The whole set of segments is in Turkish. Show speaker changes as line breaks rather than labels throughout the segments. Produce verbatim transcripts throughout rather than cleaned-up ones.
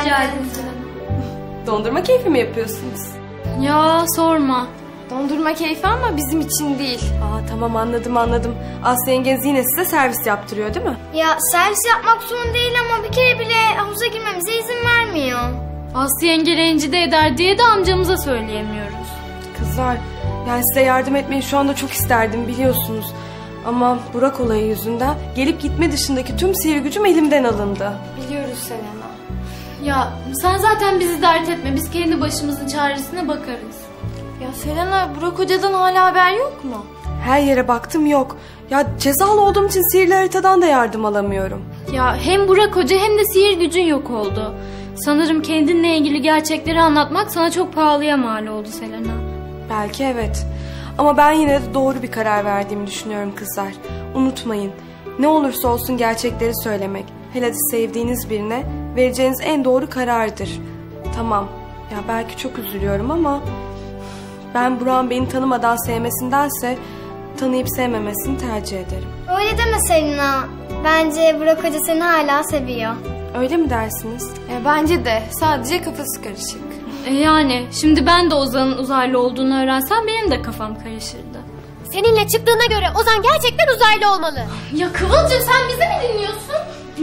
Rica ederim Selena.
Dondurma keyfi mi yapıyorsunuz?
Ya sorma.
Dondurma keyfi ama bizim için değil.
Aa tamam anladım anladım. Aslı yengeniz yine size servis yaptırıyor değil mi?
Ya servis yapmak zorunda değil ama bir kere bile havuza girmemize izin vermiyor.
Aslı yenge rencide eder diye de amcamıza söyleyemiyoruz.
Kızlar yani size yardım etmeyi şu anda çok isterdim biliyorsunuz. Ama Burak olayı yüzünden gelip gitme dışındaki tüm sihir gücüm elimden alındı.
Biliyoruz Selena.
Ya sen zaten bizi dert etme. Biz kendi başımızın çaresine bakarız.
Ya Selena, Burak Hoca'dan hala haber yok mu?
Her yere baktım yok. Ya cezalı olduğum için sihirli haritadan da yardım alamıyorum.
Ya hem Burak Hoca hem de sihir gücün yok oldu. Sanırım kendinle ilgili gerçekleri anlatmak sana çok pahalıya mal oldu Selena.
Belki evet. Ama ben yine de doğru bir karar verdiğimi düşünüyorum kızlar. Unutmayın. Ne olursa olsun gerçekleri söylemek, hele de sevdiğiniz birine vereceğiniz en doğru karardır. Tamam. Ya belki çok üzülüyorum ama ben Burak'ın beni tanımadan sevmesindense tanıyıp sevmemesini tercih ederim.
Öyle deme Selena. Bence Burak Hoca seni hala seviyor.
Öyle mi dersiniz?
Ya bence de. Sadece kafası karışık.
E yani şimdi ben de Ozan'ın uzaylı olduğunu öğrensem benim de kafam karışırdı.
Seninle çıktığına göre Ozan gerçekten uzaylı olmalı.
Ya Kıvılcım sen bizi mi dinliyorsun?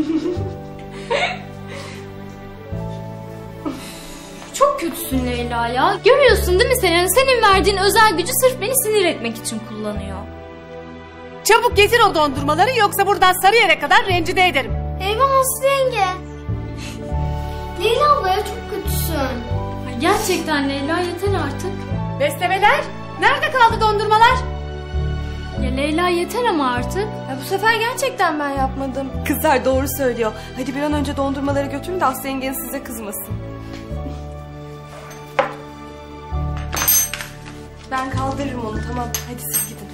Çok kötüsün Leyla ya. Görüyorsun değil mi Selena? Senin verdiğin özel gücü sırf beni sinir etmek için kullanıyor.
Çabuk getir o dondurmaları yoksa buradan Sarıyer'e kadar rencide ederim.
Eyvah Aslı yenge. Leyla ablaya çok kötüsün.
Ay gerçekten Leyla yeter artık.
Beslemeler, nerede kaldı dondurmalar?
Ya Leyla yeter ama artık.
Ya bu sefer gerçekten ben yapmadım.
Kızlar doğru söylüyor. Hadi bir an önce dondurmaları götürün de Aslı yengeniz size kızmasın. Ben kaldırırım onu tamam. Hadi siz gidin.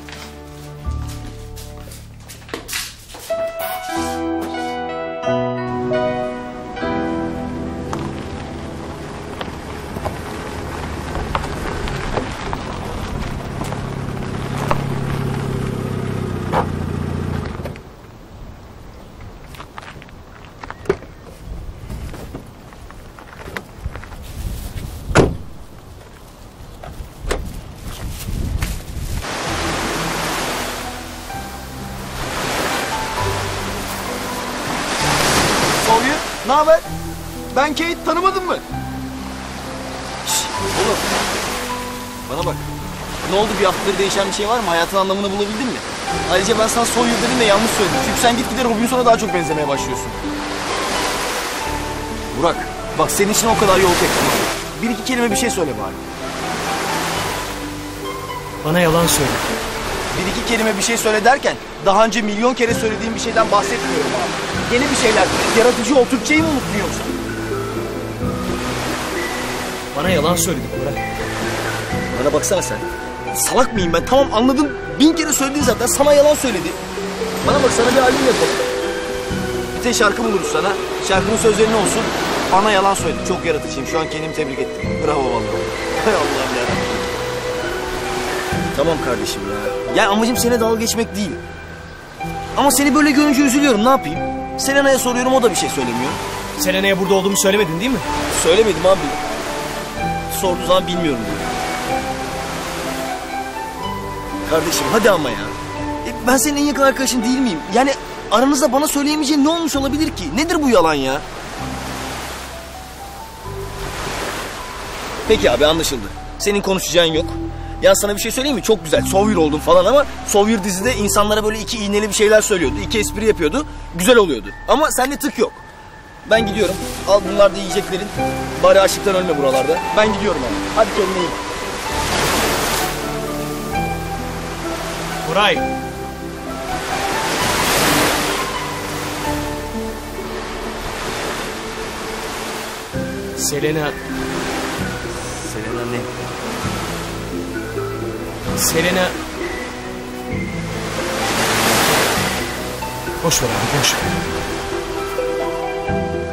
Ne haber? Ben Kate, tanımadın mı? Şşş, oğlum. Bana bak. Ne oldu, bir haftadır değişen bir şey var mı? Hayatın anlamını bulabildin mi? Ayrıca ben sana Sawyer dedim de yanlış söyledim. Çünkü sen gitgide Robinson'a daha çok benzemeye başlıyorsun. Burak, bak senin için o kadar yol çektim. Bir iki kelime bir şey söyle bari.
Bana yalan söyle.
Bir iki kelime bir şey söyle derken daha önce milyon kere söylediğim bir şeyden bahsetmiyorum abi. Yeni bir şeyler, yaratıcı ol, Türkçeyi mi unutmuyorsun?
Bana yalan söyledin Burak.
Bana baksana sen. Salak mıyım ben? Tamam anladım. Bin kere söyledin zaten. Sana yalan söyledi. Bana bak, sana bir albüm yapalım. Bir tek şarkı buluruz sana. Şarkının sözleri ne olsun? Bana yalan söyledi. Çok yaratıcıyım. Şu an kendimi tebrik ettim. Bravo vallahi. Hay Allah'ım ya. Tamam kardeşim ya. Ya amacım seninle dalga geçmek değil. Ama seni böyle görünce üzülüyorum. Ne yapayım? Selena'ya soruyorum, o da bir şey söylemiyor.
Selena'ya burada olduğumu söylemedin değil mi?
Söylemedim abi. Sorduğu zaman bilmiyorum diyor. Kardeşim hadi ama ya. E, ben senin en yakın arkadaşın değil miyim? Yani aranızda bana söyleyemeyeceğin ne olmuş olabilir ki? Nedir bu yalan ya? Peki abi, anlaşıldı. Senin konuşacağın yok. Ya sana bir şey söyleyeyim mi? Çok güzel. Sawyer oldun falan ama Sawyer dizide insanlara böyle iki iğneli bir şeyler söylüyordu. İki espri yapıyordu. Güzel oluyordu. Ama sende tık yok. Ben gidiyorum. Al, bunlar da yiyeceklerin. Bari açlıktan ölme buralarda. Ben gidiyorum abi. Hadi kendine iyi.
Buray. Selena.
Selena ne?
Selena. Boş ver abi, boş ver.